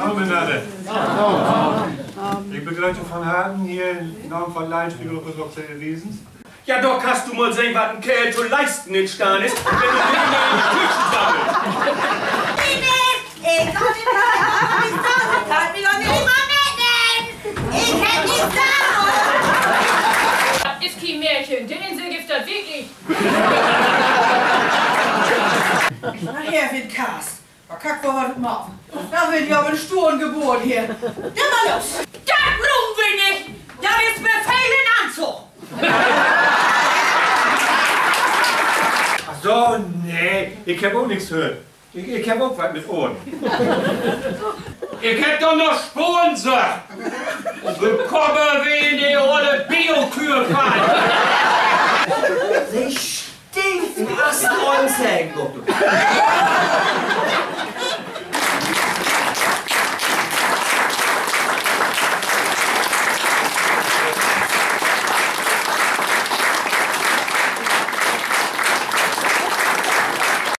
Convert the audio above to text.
Promenade. Ich begleite von Hagen hier im Namen von Laienspielgruppe Soziale Wesens. Ja, doch kannst du mal sehen, was ein Kerl zu leisten in Stahn ist, wenn du den in die Küche sammelst. Ich kann mich doch nicht mal mitnehmen! Ich hätte nicht sagen! Das ist kein Märchen, den Insel gibt das wirklich. Nachher wird Kars. Kack, wo wir das machen. Da wird ja aber ein Sturm geboren hier. Ja, mal los! Das brauchen wir nicht! Da wird's mir fehlen Anzug! Ach so, nee, ich hab auch nichts gehört. Ich hab auch was mit Ohren. Ich hätt doch noch Sponsor! Willkommen wie in die Rolle Biokühe fahren! Sie stinkt, was uns hängt.